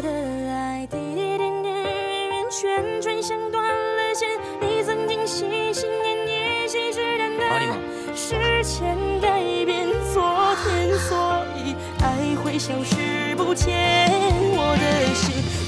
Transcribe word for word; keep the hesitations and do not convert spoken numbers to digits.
的爱滴滴点点，圆圆圈圈像断了线。你曾经心心念念，信誓旦旦。时间改变昨天，所以爱会消失不见。我的心。